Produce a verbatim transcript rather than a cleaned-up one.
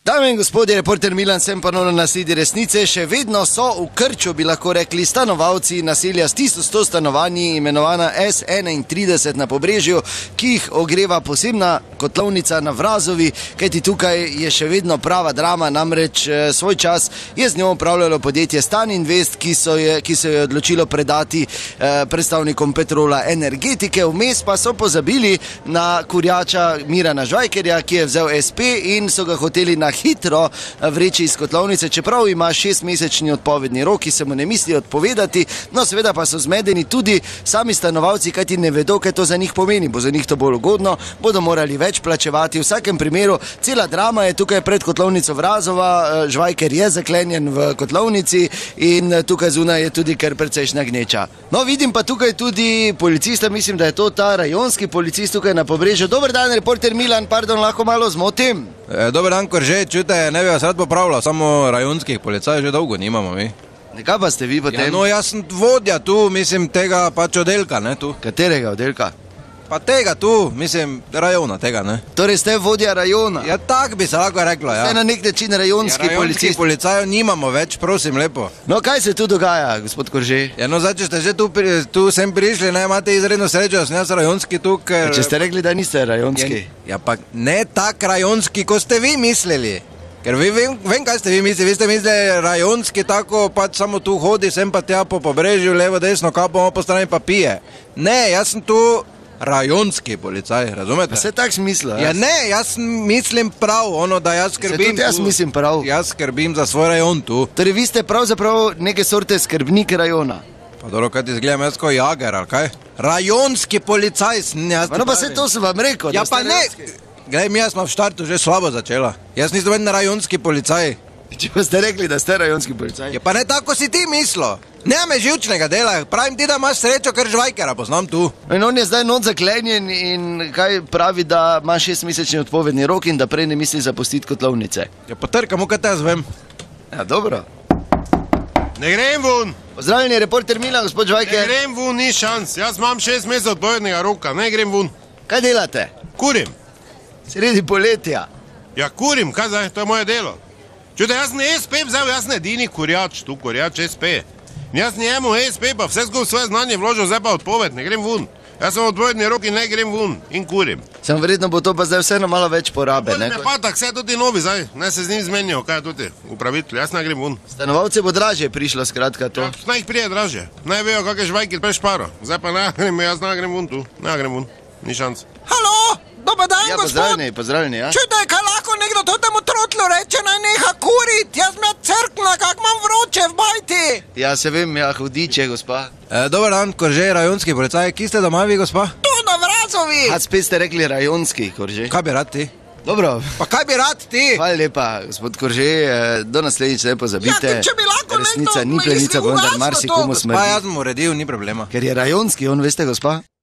Dame in gospodje, reporter Milan, sem ponovno na sledi resnice. Še vedno so v krču, bi lahko rekli, stanovalci naselja s tisoč sto stanovanji, imenovana S enaintrideset na Pobrežju, ki jih ogreva posebna kotlovnica na Vrazovi, kajti tukaj je še vedno prava drama, namreč svoj čas je z njo upravljalo podjetje Stan Invest, ki so je, ki se je odločilo predati eh, predstavnikom Petrola Energetike. Vmes pa so pozabili na kurjača Mirana Žvajkerja, ki je vzel es pe in so ga hoteli na hitro vreči iz kotlovnice, čeprav ima šestmesečni odpovedni rok, ki se mu ne misli odpovedati. No, seveda pa so zmedeni tudi sami stanovalci, kajti ne vedo, kaj to za njih pomeni. Bo za njih to bolj ugodno, bodo morali več plačevati. V vsakem primeru, cela drama je tukaj pred kotlovnico Vrazova. Žvajker je zaklenjen v kotlovnici in tukaj zunaj je tudi kar precejšnja gneča. No, vidim pa tukaj tudi policista, mislim, da je to ta rajonski policist tukaj na Pobrežju. Dober dan, reporter Milan, pardon, lahko malo zmotim? E, dober dan, Korže, čujte, ne bi vas rad popravljal, samo rajonskih policajev že dolgo nimamo mi. Nekaj pa ste vi potem? Ja, no, jaz sem vodja tu, mislim, tega pač oddelka, ne, tu. Katerega oddelka? Pa tega tu, mislim, rajona tega, ne. Torej ste vodja rajona? Ja, tak bi se lahko reklo, ja. Ste na nek način rajonski ja, policist? Rajonskih policajev nimamo več, prosim, lepo. No, kaj se tu dogaja, gospod Korže? Ja, no, zdaj, če ste že tu, tu sem prišli, ne, imate izredno srečo, da sem jaz rajonski tu, ker... Ja, če ste rekli, da niste rajonski? Ja, ja, pa ne tak rajonski, ko ste vi mislili. Ker vi, vem, vem, kaj ste vi mislili, vi ste mislili rajonski tako, pač samo tu hodi, sem pa tja po Pobrežju, levo, desno, kapo, po strani pa pije. Ne, jaz sem tu rajonski policaj, razumete? Pa se tak smisla? Ja, ne, jaz mislim prav, ono, da jaz skrbim... Se tudi jaz tu, mislim prav. Jaz skrbim za svoj rajon tu. Torej, vi ste pravzaprav neke sorte skrbnik rajona? Pa dobro, kaj ti zgledam jaz ko jager, ali kaj? Rajonski policaj sem jaz. No, pa se to sem vam rekel, ja, da ste pa ne. Glej, mi jaz smo v štartu že slabo začela. Jaz nisem vedno rajonski policaj. Če pa ste rekli, da ste rajonski policaj? Ja, pa ne tako si ti mislil. Ne me živčnega dela, pravim ti, da imaš srečo, ker Žvajkera poznam tu. In on je zdaj not zaklenjen in kaj pravi, da ima šestmesečni odpovedni rok in da prej ne misli zapustiti kotlovnice. Ja, potrkam, kaj te jaz vem. Ja, dobro. Ne grem vun! Pozdravljeni, reporter Milan, gospod Žvajker. Ne grem vun, ni šans. Jaz imam šest mesecev odpovednega roka, ne grem vun. Kaj delate? Kurim. Sredi poletja. Ja, kurim, kaj zdaj, to je moje delo. Čujte, jaz sem es pe vzel, jaz sem edini kurjač, tu kurjač es pe. Jaz njemu es pe pa vse skupaj svoje znanje vložil, zdaj pa odpoved, ne grem vun. Jaz sem odpovedni rok in ne grem vun in kurim. Sem verjetno bo to pa zdaj vseeno malo več porabe, ne? Ne pa tak, vse tudi novi zdaj, ne se z njim zmenijo, kaj je tudi upravitelj, jaz ne grem vun. Stanovalce bo dražje prišlo, skratka to. Ja, naj jih prije dražje, naj vejo, kak je Žvajker prešparo. Zdaj pa ne grem, jaz ne grem vun tu, ne grem vun, ni šans. Halo, dober dan, Ja, gospod. pozdravljeni, pozdravljeni, ja. Čujte, kaj lahko nekdo totemu trotlu reče, naj neha kurit, jaz me crkna, kak imam vroče v bajti. Ja, se vem, ja, hudiče, gospa. E, dober dan, Korže, rajonski policaj, ki ste doma vi, gospa? Tu na Vrazovi. A spet ste rekli rajonski, Korže. Kaj bi rad ti? Dobro, Pa kaj bi rad ti? hvala lepa, gospod Korže, do naslednjič ne pozabite. Ja, če bi lahko Resnica nekdo ni plenica, mislil vendar ugasno marsikomu to, smrdi. Pa jaz bom uredil, ni problema. Ker je rajonski, on veste, gospa?